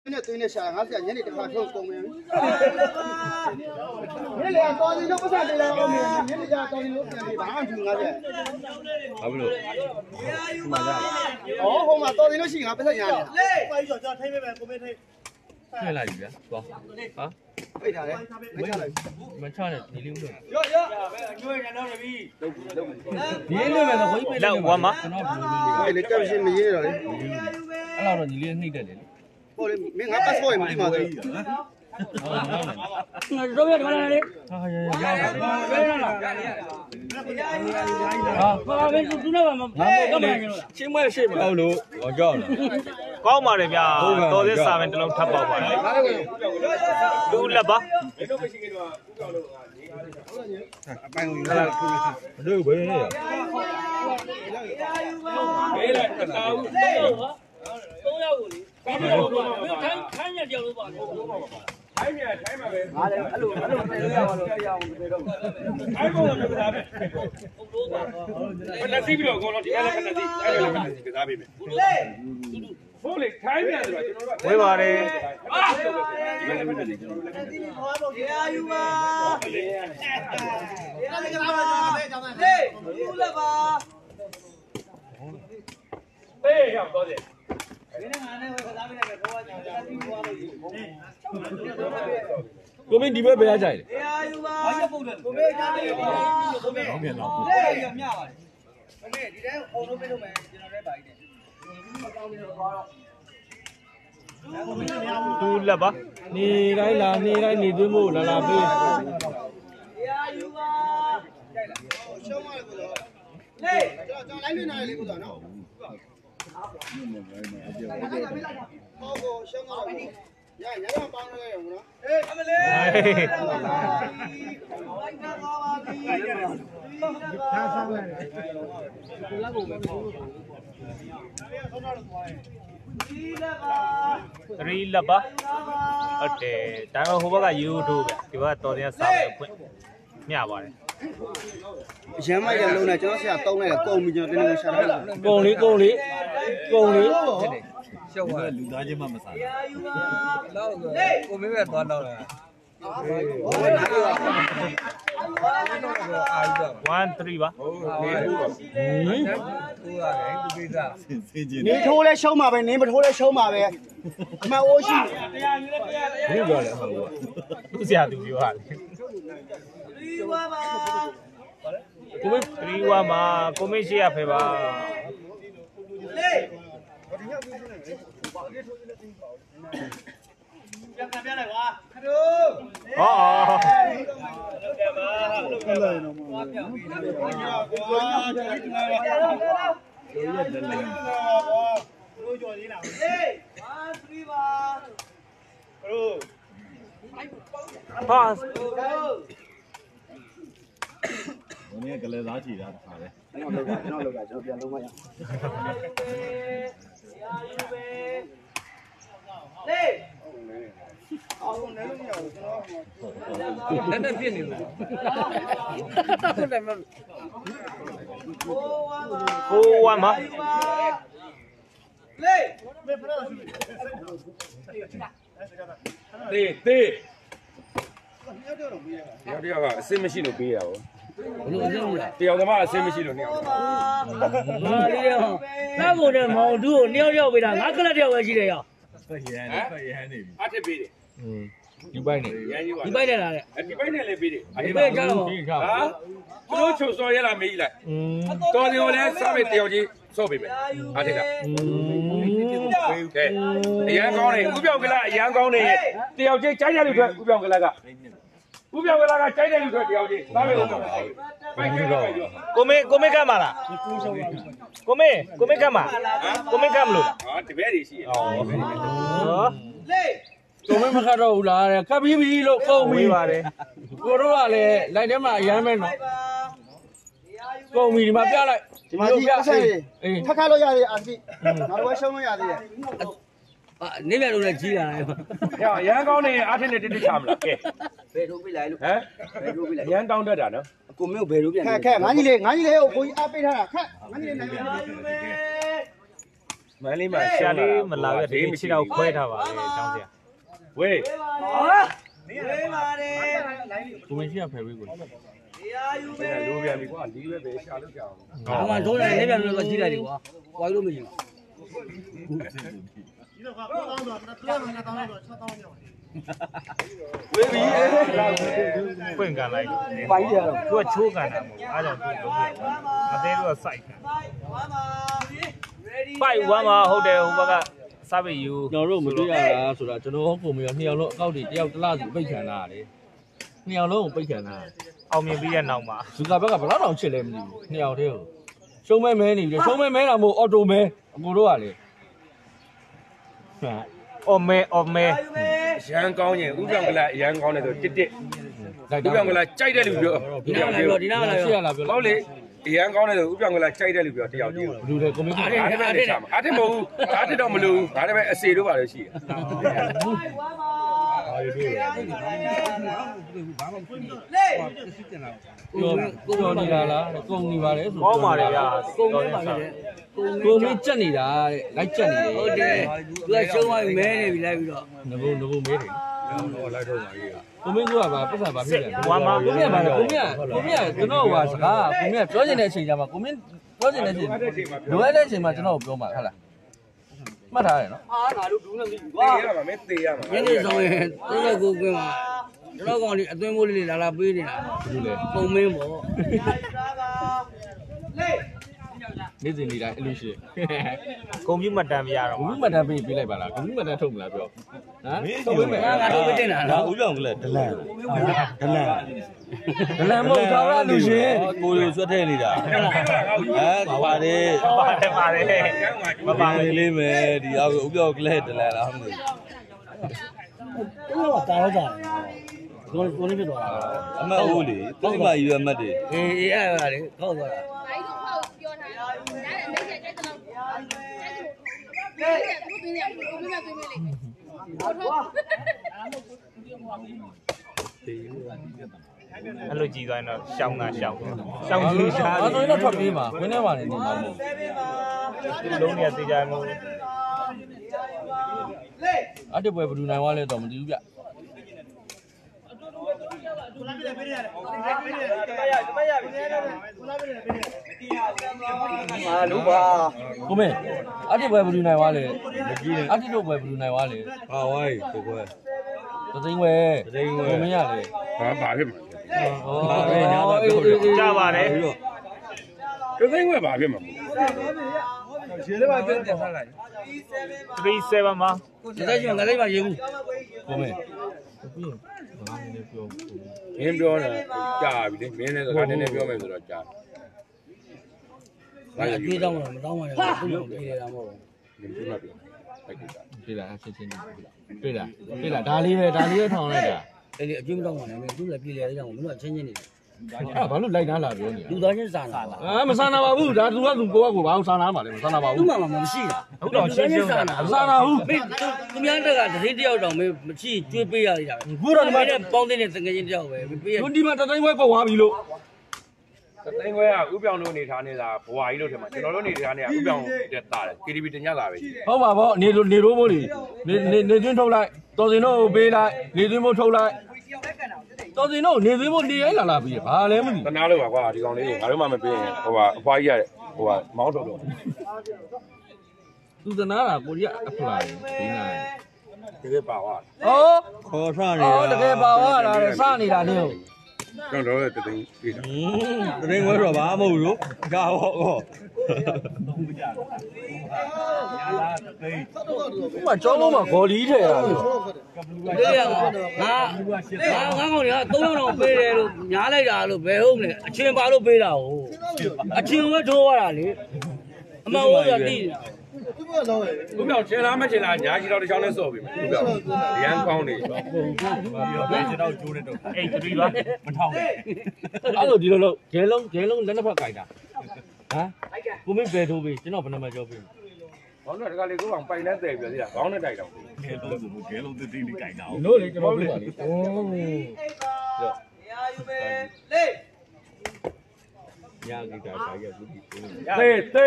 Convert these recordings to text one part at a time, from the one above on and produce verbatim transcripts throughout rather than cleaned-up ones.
那对那啥，俺家年里这还挺聪明。你俩到底都不算这两个名，你们家到底都算的，哪听俺的？ 差不多。 哦，好嘛，到底都行啊，不是伢的。 快点叫推妹妹，我没推。 推来鱼啊，哥啊？ 为啥嘞？为啥嘞？ 没唱的，你溜溜。 哟哟，因为人家那边。 你溜没得，我一来我嘛。 哎，你这不是没赢了嘞？ 俺老说你溜你的嘞。 我嘞，没俺把所有没嘛的。 这边怎么来的？ 啊呀呀！ 啊，我们是住那个嘛，干嘛去了？ 新买谁嘛？路我叫了。 ကောင်းပါလေဗျာတော်သေးစာမယ်တစ်လုံးထပ်ပေါက်ပါလေလူလက်ပါအပိုင်ကိုလာထိုးလို့ဘယ်လဲဘေးလိုက်တာဦးသုံးယောက်ကိုလေဘာလို့ထိုင်းထိုင်းရကြောက်လို့ပါထိုင်းမြထိုင်းမှာပဲဟာလေအဲ့လိုအဲ့လိုပြေရပါတော့တရားအောင်ပြေတော့ထိုင်းပေါ်တော့ကစားပဲဟုတ်လို့ပါဘယ်နှစီးပြီးတော့အကုန်လုံးဒီကလည်းဘယ်နှစီးအဲ့လိုဘယ်နှစီးကစားပေးမယ်ဟုတ်လေထိုင်းမြဆိုတော့ကျွန်တော်တို့ဝေးပါတယ်အာဒီကလည်းဘယ်နှစီးကျွန်တော်တို့လည်းဒီလိုဟောတော့တရားယူပါတရားလည်းကလာပါပဲကြောင်းတယ်ဟေးဘူးလက်ပါဟေးရောက်တော့တယ်ကိုမင်းဒီဘက်ဘယ်ရကြိုက်လဲတရားယူပါဘာချက်ပုတ်တယ်ကိုမေးကြားတယ်ကိုမေးဟုတ်ပြန်တော့လက်ရမြပါတယ်မနေ့ဒီတိုင်းအော်လို့ပေးလို့မယ်ကျွန်တော်လည်းပါနေတယ်မကောင်းဘူးတော့သွားတော့သူလက်ပါနေတိုင်းလာနေတိုင်းနေသွင်းဖို့လာလာပေးတရားယူပါကြိုက်လားရှုံးရတယ်ကိုတော့လေကျွန်တော်လိုက်လွင်နေတယ်လေကိုတော့နော်ဟောကိုရှုံးရတယ်ရရရပေါင်းလိုက်ရအောင်နော်အေးအမလေးလိုက်နာသွားပါပြီထားဆောင်လိုက်ဒီလက်ကိုပဲပေါ့ဒီလက်ကသရီလက်ပါဟုတ်တယ်ဒါပေမဲ့ဟိုဘက်ကယူထိုးပဲဒီဘက်ကတော်သေးစာမယ်ဖွင့်မျှပါတယ်ရမ်းမိုက်တဲ့လုံးနဲ့ကျွန်တော်ဆရာတုံးလိုက်တယ်ကုန်ပြီကျွန်တော်တင်းတင်းရှာထားတယ်ကုံလေးကုံလေးကုံလေးရှောက်ရလူသားချင်းမှမစားဘူးတရားယူပါလောက်ကိုမင်းပဲသွားတော့လား one three ပါဟုတ်ကဲ့ဟုတ်ပါဘူးသူရတယ်သူကိစ္စစင်စင်ချင်းနေထိုးလဲရှုံးမှာပဲနေမထိုးလဲရှုံးမှာပဲအမှန်အိုးရှိတရားယူလဲတရားတရားဘူးပြောတယ်ဟုတ်ကဲ့သူ့ဆရာသူပြောရတယ်ဒီဝါပါကိုမင်းသရီဝါမှာကိုမင်းရှိရဖေပါလေပြန်ပြန်လိုက်ကွာခရိုးဟောလောက်တယ်ပါလောက်တယ်ပါသွားပြောင်းပြီးတော့ကွာကျော်ရတယ်လေလို့ကျော်သေးလားဟေးone threeပါခရိုးပါဘုံနဲ့ကလေးသားချီတာတခါလဲကျွန်တော်လောက်ကျွန်တော်လောက်ကကျွန်တော်ပြန်လုံးမရတရားယူပဲလေအောင်နေလို့မရဘူးကျွန်တော်လက်နဲ့ပြစ်နေလို့ဟုတ်တယ်မဟိုဝါမှာလေသေးသေးတယောက်ကအစင်မရှိလို့ပေးရပါဘလို့အင်းလဲတယောက်သမားအစင်မရှိလို့နှစ်ယောက်ဟာလေးရောတောက်ကုန်တဲ့မောင်သူ့ကိုနှစ်ယောက်ရောက်ပေးတာငါကလပ်တယောက်ပဲရှိတယ်ရောဖက်ရန်ဖက်ရန်နေပြီအထက်ပေးတယ်อืมဒီပိုက်နေရန်ကြီးပါဒီပိုက်တယ်လားတဲ့ဒီပိုက်နဲ့လည်းပေးတယ်ဒီပိုက်ကြောက်တော့ဒီခါဟာသူတို့ချုပ်စော်ရလာမေးလိုက်อืมတော်တယ်လည်းစားမယ်တယောက်ကြီးစော့ပေးမယ်အထက်ကอืมကဲအရန်ကောင်းတယ်ဥပြောင်ကလာအရန်ကောင်းတယ်တယောက်ကြီးကြိုက်တယ်လို့ထွက်ဥပြောင်ကလာကဥပြောင်ကလာကကြိုက်တယ်လို့ထွက်တယောက်ကြီးစားမယ်လို့ပိုက်ကြည့်တော့ကိုမင်းကိုမင်းကမှာလားကိုမင်းကိုမင်းကမှာကိုမင်းကမလို့ဟာတပည့်တွေရှိရဟောလေကိုမင်းမခတ်တော့ဘူးလားတဲ့ခတ်ပြီးပြီလို့ကုန်ပြီပါတယ်ကိုတို့ကလည်းလိုက်ထဲမှာအရမ်းမဲနော်ကုန်ပြီဒီမှာပြလိုက်ဒီမှာကြီးအဆက်အေးထပ်ခါလို့ရတယ်အာတိနောက်တော့ရှုံးလို့ရသေးတယ်အာနေပြန်လို့လည်းကြီးလာတယ်ဟဲ့အရန်ကောင်းတယ်အားထက်နဲ့တိတိချမလားကဲဘယ်ထိုးပြလိုက်လို့ဟမ်ဘယ်ထိုးပြလိုက်အရန်တောင်းတတ်တာနော်ကိုမင်းကိုဘယ်လိုပြန်ခက်ခက်ငါကြီးလေးငါကြီးလေးကိုကိုကြီးအားပေးထားတာခက်ငါကြီးလေးနိုင်ပါမန်လေးမှာဆရာလေးမလာရဒီခြေတော့ခွဲထားပါလေတောင်းစရာဝေးကိုမင်းရှိရဖယ်ပေးကိုလူပြန်ပြီကွာလီးပဲပဲရှာလို့ကြောင်ဘာမှထိုးနေနေပြန်လို့ကြည့်လိုက်တယ်ကွာဝိုင်းလို့မရှိဘူးဝေးပြီပွင့်ကန်လိုက်ပိုင်းရတော့သူကချိုးကန်တာမဟုတ်အားကြောင့်သူ့လုံးပြမသေးတော့စိုက်ကန်ပိုက်ဝမ်းမှာဟုတ်တယ်ဟိုဘက်ကစားပြီးယူကျွန်တော်တို့မတွေ့ရတာဆိုတာကျွန်တော်ဟောကိုမင်းနှစ်ယောက်လုံးအကောက်တွေတယောက်တစ်လားစီပိတ်ခံတာလေနှစ်ယောက်လုံးကိုပိတ်ခံတာအောင်မြင်ပြီးတဲ့နောက်မှာဇူကာဘက်ကဘယ်တော့ချစ်လဲမသိဘူးနှစ်ယောက်တည်းကိုရှုံးမဲမဲနေပြီရှုံးမဲမဲတာမဟုတ်အော်တိုမဲအကိုတို့ကလေဟာအော်မဲအော်မဲရန်ကောင်းရင်ဥပြောင်ကလာရန်ကောင်းတယ်ဆိုတစ်တစ်လိုက်ဥပြောင်ကလာကြိုက်တဲ့လူပြောဒီနားလာပြောဒီနားလာရှိရပြောလားပြောဟုတ်လေရန်ကောင်းတယ်ဆိုဥပြောင်ကလာကြိုက်တဲ့လူပြောတယောက်တည်းဘလူလေကိုမင်းကအားရမယ်ချာမှာအားတယ်မဟုတ်ဘူးအားတယ်တော့မလို့ဒါတည်းပဲအစီတို့ပါလို့ရှိတယ်ပြောပြောနေတာလားကုန်နေပါလေဆိုကောင်းပါလေဗျာကုန်နေပါလေကိုမင်းကြက်နေတာတဲ့လိုက်ကြက်နေတယ်ဟုတ်တယ်သူကရှုံးသွားပြီမဲနေပြီလိုက်ပြီးတော့ငဘုံငဘုံမဲတယ်တော့လိုက်တော့ပါကြီးကိုမင်းကပါပတ်စံပါဖြစ်တယ်ဝမ်းမှာကိုမင်းကပါကိုမင်းကကိုမင်းကကျွန်တော်ကစကားကိုမင်းကပြောချင်တဲ့အချိန်ကျမှကိုမင်းပြောချင်တဲ့အချိန်လိုအပ်တဲ့အချိန်မှာကျွန်တော်ပြောမှာဟုတ်လားမှတ်ထားတယ်နော်အာငါတို့ဒူးနေပြီသေကွာရမှာမင်းသေရမှာညနေဆောင်ရင်သုံးရက်ကိုကွင်းမှာကျွန်တော်ကောင်လေးအသွင်းမိုးလေးလာလာပေးနေတာဘလူလေပုံမင်းပေါ့နေ့စဉ်နေ့တိုင်းအလူရှိကွန်ပျူတာတန်မရတော့ဂုမတန်ပေးပေးလိုက်ပါလားဂုမတန်ထုတ်မလားပြောဟမ်ထုတ်ပေးမယ်ငါငါတို့မတင်တာနော်ဦးပြောင်ကလည်းဒလန်ဒလန်ဒလန်မဟုတ်တော့ရလူရှင်ကိုလိုဆွတ်ထဲနေတာအဲပါတယ်ပါတယ်ပါတယ်မပါပါလေးမယ်ဒီအောက်ဦးပြောင်ကလည်းဒလန်လားမသိသူကတာတော့ကြတယ်ကိုကိုလေးဖြစ်သွားတာအမတ်ဦးလေသူ့မှာရွယ်အမတ်တွေအေးအေးအဲ့ဒါလေခောက်သွားတာဘာလို့ဟောပြောထားလဲ။ဒါလည်းမိတ်ဆက်ကြတဲ့လောက်ကြတဲ့လို့သူတို့သူတို့ကိုမင်းကသွင်းမလေး။ဟုတ်အဲ့လိုကြည်သွားရင်တော့ရှောင်းတာရှောင်းရှောင်းသူရှားအဲ့ဆိုရင်တော့ထွက်ပြေးမှာဝင်းထဲမှာနေနေမှာမဟုတ်လုံးနေသေးကြမို့အဲ့ဒီပွဲဘယ်သူနိုင်သွားလဲတော့မသိဘူးဗျအာလူပါကိုမင်းအဲ့ဒီပွဲဘယ်သူနိုင်သွားလဲအဲ့ဒီတို့ပွဲဘယ်သူနိုင်သွားလဲဟာဝိုင်းကိုကွယ်သသိန်းဝဲကိုမင်းရလေဘာဘာဖြစ်မှာဟောအေးညာတော့ပြောတယ်ကြပါတယ်တသိန်းဝဲဘာဖြစ်မှာခြေလေးပါပြန်တက်ဆက်လိုက်စရီဆယ်ဗန်မှာဒီတိုင်းကျငါလေးမရေးဘူးကိုမင်းပြီးဘာနည်းပြောမင်းပြောတာကြာပြီလေမင်းလည်းစကားနည်းနည်းပြောမယ်ဆိုတော့ကြာငါအပြေးတောင်းတော့မတောင်းပါနဲ့သူ့ကိုပြေးရတာမဟုတ်ဘူးမင်းပြောပြလိုက်ကြည့်တာပြေးလာချင်းချင်းပြေးလာပြေးလာဒါလေးပဲဒါလေးပဲထောင်လိုက်တာအဲ့ဒီအပြေးမတောင်းပါနဲ့သူ့လည်းပြေးလေရအောင်မင်းတို့ချင်းချင်းနေတယ်အဲ့ဘာလို့လိုက်နာလာပြောနေလူသားချင်းစာနာပါအာမဆန်နာပါဘူးဒါသူကသူကိုကကိုဘာလို့ဆန်နာမှာလဲမဆန်နာပါသူ့ဘူးမှာမရှိတာဟုတ်တော့ချင်းချင်းတာမဆန်နာဘူးမင်းသူများတက်ကတတိတယောက်တောင်မင်းမရှိကျွေးပေးရတာခုတော့ဒီမှာနဲ့ပေါင်းတဲ့ငငချင်းတယောက်ပဲပေးရတို့ဒီမှာတသိန်းဝဲပုတ်သွားပြီလို့တသိန်းဝဲကဥပြောင်တို့နေထားနေတာဘဝကြီးလို့ထင်မှာကျွန်တော်တို့နေထားနေတာဥပြောင်တက်တာတယ် K T V တင်ညလာပဲကြီးဟုတ်ပါဗောနေနေရိုးမိုးလीနေနေနေသွင်းထုတ်လိုက်တော်စင်တို့ပေးလိုက်နေသွင်းမိုးထုတ်လိုက်တော်စင်တို့နေသွင်းမိုးနေရိုင်းလာလာပြီးဘာလဲမသိတနာလို့ပါကွာဒီကောင်လေးကိုငါတို့မှမပေးရင်ဟိုကအဖွားကြီးရတယ်ဟိုကမောင်းထုတ်တော့သူသနာတာကိုကြီးအဖလာဘေးနာဒီကပါသွားဩခေါ်ထားနေဩတကယ်ပါသွားတာလေစနေတာနေဟုတ်ကျွန်တော်တို့တသိန်းပြေးတာတရင်ဝဲတော့ဘာမဟုတ်လို့ကာဟောဟောဥမာကျောင်းလုံးမှာဂေါ်လီထဲရလို့ပေးရမှာငါငါငါကောင်တွေကသုံးယောက်တော့ပေးတယ်လို့ညားလိုက်တာလို့ဘယ်ဟုတ်မလဲအချင်းပါလို့ပေးတာဟုတ်အချင်းပဲထိုးရတာလေအမေဟုတ်ရတိဥပြောင်ချင်းလားမချင်းလားညာကြီးတော့တစ်ချောင်းနဲ့စော့ပြီဥပြောင်ရန်ကောင်းနေအဲ့စရီပါအဲ့လိုဒီလိုလို့ဂျဲလုံးဂျဲလုံးလက်နှစ်ဖက်ကြိုက်တာဟမ်ကိုမင်းဘယ်ထိုးပေးကျွန်တော်ဘယ်နှမကြောပေးဘောင်းတော့တကလေးကိုအောင်ပိုင်နဲ့တည်ပြသေးတာခေါင်းနဲ့တိုက်တော့လို့လေကျွန်တော်ပြောပါလေဩသေသေ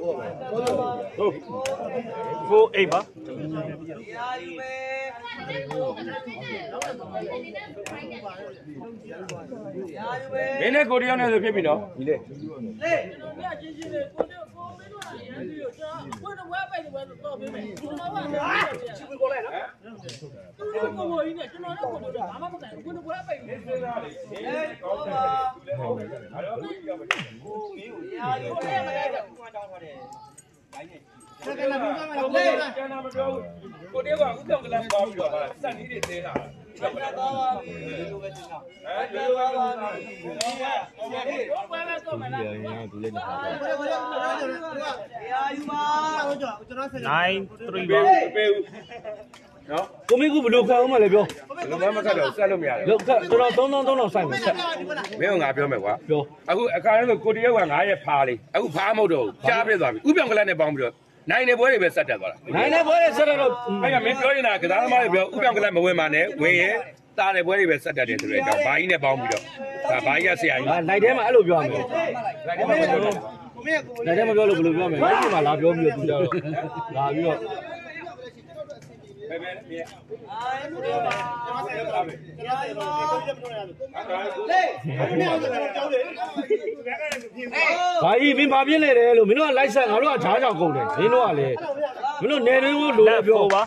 ဟုတ် four eight ပါမင်းနဲ့ကိုတယောက်နဲ့ဆိုဖြစ်ပြီနော်ဒီလေဘယ်တော့ဝဲပဲဝဲတော့ပေးမယ်ကျွန်တော်ကချစ်ကိုလိုက်နော်သူတို့ကိုဝေးနေကျွန်တော်တို့ကိုတော့ဘာမှမတိုင်ဘူးဘယ်တော့ဝဲပဲလေစေးသားလေးအေးကောင်းပါအဲ့တော့ကိုပြောမယ်ဟိုမင်းကိုအားကိုလည်းမလိုက်တော့ကွာတောင်းထားတယ်ဘိုင်းနဲ့ဆက်ကလာပြီးသွားမယ်လေကျန်တာမပြောဘူးကိုတယောက်ကဥပ္ပံကလပ်ပေါပြီးတော့ဗာစက်လေးတွေသေးလာတယ်ဆက်သွားပါပြီလိုပဲတင်တာအဲလိုပဲပါပြီဟုတ်ကဲ့ဟုတ်ကဲ့တော့ဝဲပဲတော့မလားသူလည်းနေပါ nine three ပါပေးဦးနော်ကိုမင်းကဘလို့ခံအောင်မလဲပြောဘယ်လိုမှမခက်တော့ဆက်လို့မရတယ်လောက်တော်တော်သုံးသုံးသုံးတော့ဆိုင်မယ်ဆက်မင်းကငါပြောမယ်ကွာပြောအခုအခါလဲဆိုကိုတယောက်ကငါရဲ့ဖားလေးအခုဖားမဟုတ်တော့ကြားပြစ်သွားပြီဥပြောင်ကလပ်နဲ့ပေါင်းပြီးတော့နိုင်နေပွဲတွေပဲဆက်တက်သွားတာနိုင်နေပွဲဆက်တော့အဲ့ကမင်းပြောနေတာကစားသမားတွေပြောဥပြောင်ကလပ်မဝင်ပါနဲ့ဝင်ရဲတာတဲ့ပွဲတွေပဲဆက်တက်တယ်ဆိုတဲ့အကြောင်းဘာကြီးနဲ့ပေါင်းပြီးတော့ဒါဘာကြီးကဆရာကြီးနိုင်ထဲမှာအဲ့လိုပြောရမယ်လိုက်တယ်မပြောတော့နိုင်ထဲမှာပြောလို့ဘယ်လိုပြောမလဲလိုက်ပြင်မှာလာပြောပြီးတော့သူကြတော့လာပြီးတော့ပဲပဲမြေဘာကြီးမင်းဘာပြင်းနေတယ်လို့မင်းတို့ကလိုက်ဆက်ငါတို့ကဈားကြောင်ကုန်တယ်မင်းတို့ကလည်းမင်းတို့နေတွေကိုလို four ပါ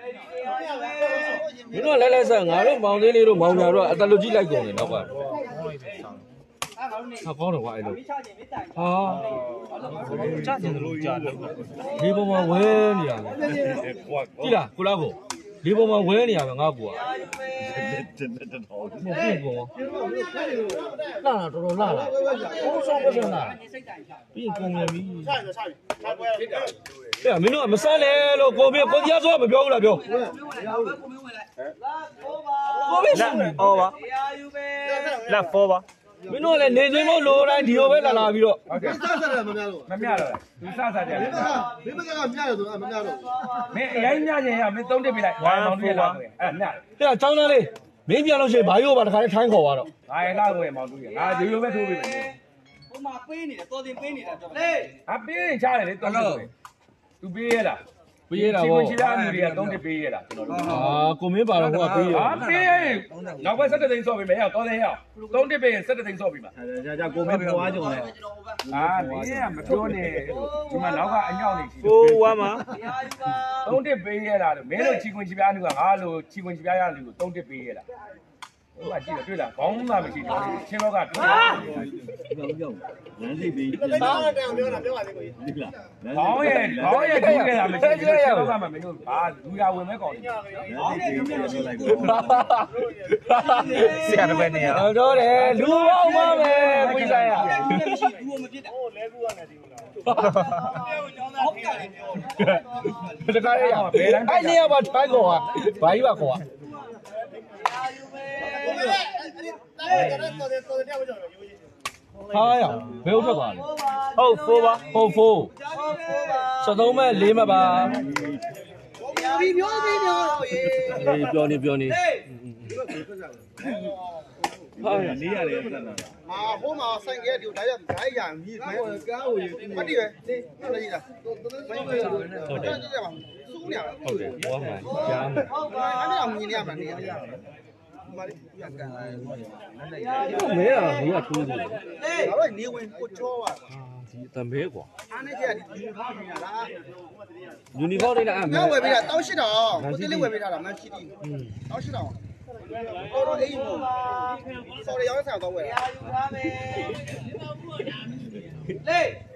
မင်းတို့ကလဲလဲဆက်ငါတို့မောင်သေးလေးတို့မောင်ညာတို့ကအတလူကြီးလိုက်ကုန်တယ်နောက်ကဟာကောင်းတယ်ကွာအဲ့လိုဟာကြာကျင်တယ်လို့ကြာတယ်ဒီပုံမှာဝဲနေရမယ်ကြည့်လားကိုလားကိုဒီပုံမှာဝဲနေရမယ်ငါကူကမဖြစ်ဘူးလာလာတော်တော်လာလာဘိုးဆောင်ပစံလာပြီးကုန်ရပြီဆိုင်ဆိုင်ဆိုင်ပွဲအဲ့မင်းတို့ကမဆန်းလဲလို့ကိုပြကိုတရားဆိုမပြောဘူးလားပြောကိုပြလက် all ပါ လက် four ပါမင်းတို့ကလည်းနေသွင်းဖို့လိုတိုင်းဒီလိုပဲလာလာပြီးတော့ဟုတ်ကဲ့စားစားတယ်မများတော့မမြတော့သူစစကြတယ်မင်းမကမြရတယ်ဆိုတာမများတော့မင်းအရင်ညခြင်းရမင်းသုံးတက်ပြလိုက်ဝိုင်းမောင်တွေလာတယ်အဲ့မြတယ်တဲ့ចောင်းသားလေးမင်းပြန်လို့ရှိရင်ဘာရောပါတခါလေးထိုင်းခေါ်သွားတော့ငါရလာကိုရမောင်တွေငါရိုးရိုးပဲထိုးပေးမယ်ဟိုမှာပေးနေတယ်တော်တင်ပေးနေတာကြောက်လေအပေးရင်ချတယ်လေတော်တော်သူပေးရလားပေးရတာဒီဗောကိုရှိတာအမှုတွေကသုံးတက်ပေးရလားကျွန်တော်တို့အာကိုမင်းပါတော့ဟိုကပေးရဟာပေးရင်နောက်ဘက်ဆက်တဲ့သိန်းဆော့ပေးမယ်ဟဲ့တော်တယ်ဟဲ့သုံးတက်ပေးရင်ဆက်တဲ့သိန်းဆော့ပေးမှာကြာကြာကိုမင်းပွားကြုံလဲအာမင်းကမပြောနဲ့ဒီမှာနောက်ကအညောင်းနေရှိ four one ပါသုံးတက်ပေးရလားလို့မင်းတို့ချီခွင်ချီပြားလူကငါလိုချီခွင်ချီပြားရလူကိုသုံးတက်ပေးရလားဟိုကကြည့်တွေ့လားခေါင်းမှမရှိတော့ချင်းတော့ကပြောတာဘာမှတောင်ပြောတာပြောပါလေကိုကြီးခေါင်းရဲ့ခေါင်းရဲ့ကြည့်ခဲ့တာမရှိဘူးချင်းတော့ကမှမင်းတို့ဘာလူရဝင်မဲကောင်းတယ်ဆရာတစ်ပဲနေရတော့တော့တယ်လူအောင်ပါပဲကိုကြီးဆိုင်ရမရှိဘူးမဖြစ်တာဟိုလဲကူရနေတယ်ဘူးလားဟုတ်ကဲ့ပြောတခါလေးရအဲ့နေရာမှာထိုင်းခေါ်ကဘာကြီးပါခေါ်က ဟာရဘယ်ဟုတ်ထွက်သွားလဲဟုတ် four ပါဟုတ်ဖို့စသုံးမဲ့လေးမဲ့ပါပြောပြီးပြောပြီးပြောရေးအေးပြောနေပြောနေဟာရနေရလေမာဟိုမှာဆိုင်ကဲဒီဓာတ်ရဓာတ်ရမြည်မယ်ကားကိုရေးမတိပဲဟုတ်တယ်ကြီးလားဟုတ်တယ်ဟုတ်တယ်ပါစူးနေရဟုတ်တယ်ဘောမှာကြားမယ်ဟုတ်ပါအဲ့ဒါမြင်နေရမှာနေရမာရီရကန်လာမဲရမင်းကထိုးနေတယ်ငါတို့နေဝင်ကိုချောပါဒီတမဲကွာအားနေကြဒီဒီဖောက်နေတာလားယူနီဖောင်းလေးလားအမဲငါဝယ်ပေးတာတောင်းရှစ်တောင်ကိုတိလေးဝယ်ပေးထားတာမရှိသေးဘူးတောင်းရှစ်တောင်တော်တော်အေးဘူးစော်ရရောက်ဆောင်တော့ဝယ်တာယူပါမယ်လေ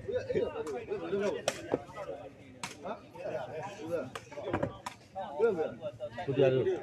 သူပြလို့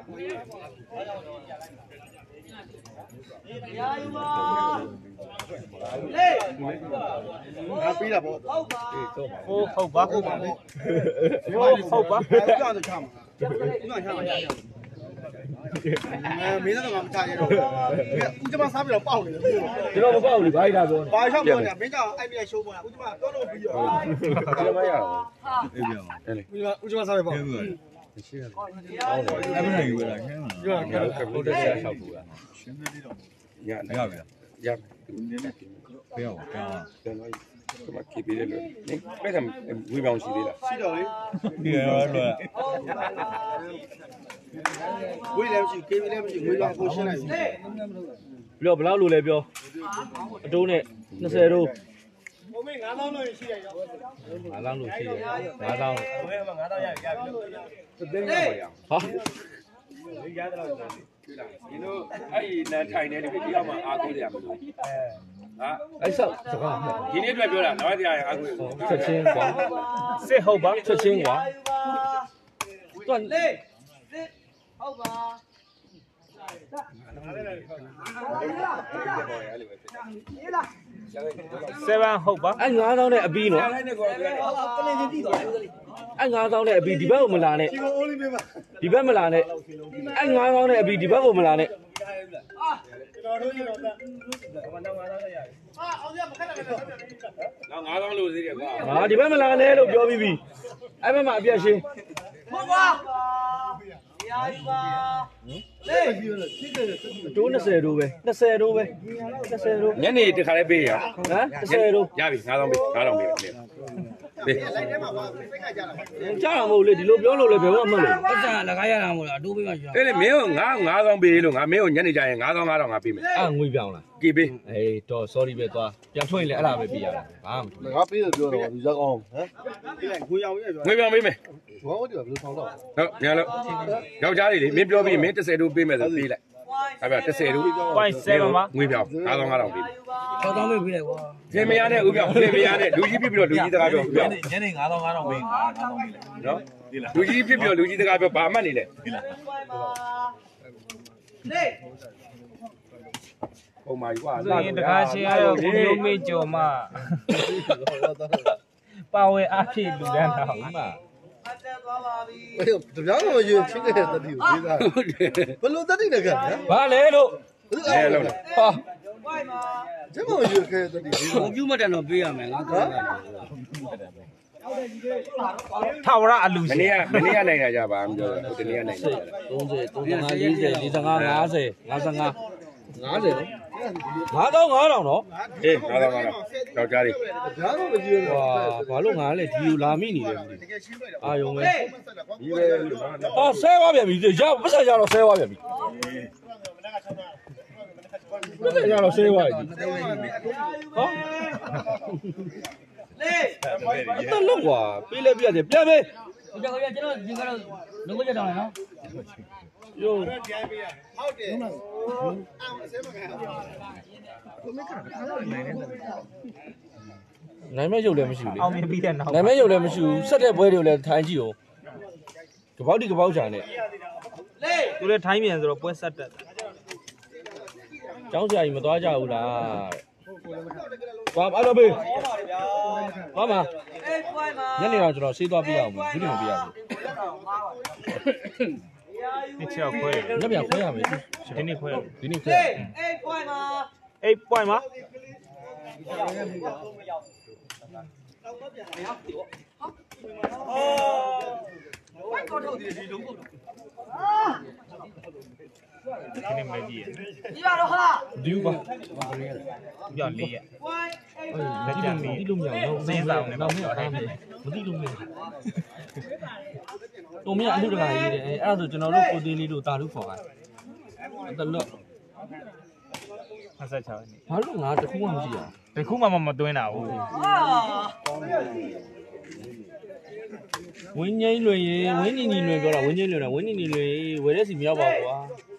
ရာယူပါလေငါပေးတာပေါ့ဟုတ်ပါ four ဟုတ်ပါဟုတ်ပါဟုတ်ပါအဲ့ဒါဆိုချမှာဒီမှာချမှာချမှာအဲမင်းတော့မချရတော့ဦးကျမစားပြီးတော့ပေါက်နေတယ်ကျွန်တော်မပေါ့ဘူးဘာကြီးလာပြောဘာရှောက်ပြောနေတာမင်းကြောင့်အိုက်ပြရှိုးပေါ်တာဦးကျမတော့တော့ပြီးရောကျမရအောင်အေးပြောအဲ့လေဦးကျမစားပြီးပေါ့အဲ့ဘယ်နိုင်ယူလာခဲမှာပြောဟုတ်တယ်ဆရာရှောက်ဘူးလားရှင်းနေတော့ညရပြီလားရပြောင်းပြောင်းကျွန်တော်ဒီမှာခေပေးတယ်လို့နင်ဘယ်ကဝေးပေါင်းရှိသေးလားရှိတော့လေဒီရောလွယ်ဝေးလည်းမရှိကေးလည်းမရှိဝေးတော့ကိုရှင်းလိုက်ပြီပြောဘယ်လောက်လို့လဲပြောအတိုးနဲ့20တိုးဘုံမေး9000လို့ရှိရရောငါးသောင်းလို့ရှိတယ်ငါးသောင်းဘယ်မှာ9000ရရပြီလို့သိန်းရပါရအောင်ဟာရတဲ့လောက်ဆိုပြီဒီလိုအဲ့ဒီနန်ထိုင်နေတယ်ဒီရောက်မှအားကိုးရမှာလို့ဟာအဲ့ဆောက်စကားဒီနေ့အတွက်ပြောတာနောက်တရားရအားကိုးရချက်ချင်းကွာစစ်ဟုတ်ပါချက်ချင်းကွာတွန်းလေ seven ဟုတ်ပါအဲ့ငါးသောင်းနဲ့အပီးနော်အဲ့နဲ့ကောအဲ့ငါးသောင်းနဲ့အပီးဒီဘက်ကိုမလာနဲ့ဒီကိုအိုးလေးပေးပါဒီဘက်မလာနဲ့အဲ့ငါးသောင်းနဲ့အပီးဒီဘက်ကိုမလာနဲ့ကျွန်တော်တို့ရတော့ဘာမှတော့9000ရရဟာအောင်ရမခက်တာပဲနောက်ငါးသောင်းလို့သေးတယ်ကွာဟာဒီဘက်မလာနဲ့လို့ပြောပြီးပြီအဲ့ဘက်မှာအပြတ်ရှင်းဟုတ်ပါရာယူပါလေအတိုး20တိုးပဲ20တိုးပဲ20တိုးညနေတခါလေးပေးရဟမ်20တိုးရပြီငါးသောင်းပေးငါးသောင်းပေးပေးလိုက်ထဲမှာပါစိတ်ခါကြတာကြားတာမဟုတ်လေဒီလိုပြောလို့လည်းဘယ်တော့မှမလို့ပတ်စံလကားရတာမို့လားအတိုးပေးမှရှာအဲ့လေမင်းကငါးငါးသောင်းပေးလို့ငါမင်းကိုညနေကျရင်ငါးသောင်းငါးသောင်းငါပေးမယ်အဲ့ငွေပြောင်းလားကြည်ပေးအေးတော့ sorry ပဲသွားပြန်ထွက်ရင်လည်းအဲ့ဒါပဲပြရတာဘာမှမထူးငါပေးတယ်ပြောတော့ဒီဇက်အောင်ဟမ်ဒီလိုက်ငွေအောင်ရဲ့ပြောငွေပြောင်းပေးမယ်ဘောင်းတို့ကဘယ်လိုထောင်းတော့ဟုတ်ညာလို့ယောက်ျားလေးလေမင်းပြောပြီးမင်းတစ်ဆယ်တိုးပေးမယ်ဆိုပေးလိုက်အဲ့ဗျတစ်ဆယ်တိုး point seven ပါငွေပြောင်းငါးသောင်းငါးသောင်းပေး၆သောင်းပေးပေးလိုက်ကွာပြင်မရနဲ့ဥပြောင်းပြင်မရနဲ့လူကြီးဖြစ်ပြီးတော့လူကြီးစကားပြောဥပြောင်းညနေ9000 9000ပေး9000ပေးလိုက်နော်လူကြီးဖြစ်ပြီးတော့လူကြီးစကားပြောဘာမှတ်နေလဲပုံမှန်ကွာဆိုရင်တကားရှင်းရတော့ကိုမျိုးမေးကြော်မှပါဝဲအားဖြည့်လူတန်းတာဟုတ်မှာအေးတပြားတော့ယူချင်းခဲ့တဲ့တတိကိုပေးတာဘယ်လိုတတိနဲ့ကဗျာဘာလဲလို့အဲလုံးလားဟာကျမယူခဲ့တဲ့တတိပေးတာကွန်ပျူတာတော့ပေးရမယ်ငါကောင်းတာထာဝရအလူမရှင်နေ့ကမနေ့ကနိုင်တာကြပါမပြောဟိုတနေ့ကနိုင်တာ 30 35 40 45 50 55 50နော်9000 9000နော်အေးငါးသောင်းငါးသောင်းယောက်ျားလေးဗျာတော့မယူတော့ဟာဘာလို့ငါလဲဒီကိုလာမိနေတယ်တကယ်ရှင်းပြတယ်အာယုံပဲဒီပဲလို့နော်ဟာဆဲသွားပြန်ပြီရပတ်စံကြတော့ဆဲသွားပြန်ပြီပတ်စံကြတော့ဆဲသွားပြီဟောလေတလောက်ကွာပေးလဲပြရတယ်ပြန်ပေးဒီကြောင်ကျွန်တော်ဒီကတော့လုံးဝကြတော့နော်ယုံဟုတ်တယ်အောင်အစဲမခံဘူးနိုင်မဲ့ရုပ်လည်းမရှိဘူးလေအောင်မြင်ပြီးတဲ့နောက်နိုင်မဲ့ရုပ်လည်းမရှိဘူးဆက်တဲ့ဘွဲတွေကိုလည်းထိုင်ကြည့်အောင်ကပောက်ဒီကပောက်ချာနဲ့သူလည်းထိုင်းမြန်ဆိုတော့ပွဲဆက်တက်ကျောင်းဆရာကြီးမသွားကြဘူးလားဘာအဲ့တော့ပေးဘာမညနေတော့ကျွန်တော်ဆေးသွားပြရအောင်ဘူးဒီလိုမပြရဘူးနှစ်ချက်ခွဲညပြန်ခွဲရမယ်ဒီနေ့ခွဲဒီနေ့ခွဲ eight point မှာ ဒီနေ့မကြည့်ရဒီပါတော့ဟာဒီပါပြလေးရလက်ကြမသိလို့မရဘူးစင်းစားအောင်တော့မရဘူးမသိလို့မရတုံမရအလူတကာရေးတယ်အဲ့ဒါဆိုကျွန်တော်တို့ကိုသေးလေးတို့တာလူခေါ်တာတလွတ်二十七年。 ဘာလို့ငါတခုမှမရှိရဒီခုမှမသွင်းတာဟုတ်ဝင်းငိမ့်လွင်ရေဝင်းညီညီလွင်ပြောတာဝင်းငိမ့်လွင်တာဝင်းညီညီလွင်ဝယ်တဲ့စီမရောက်ပါဘူးကွာ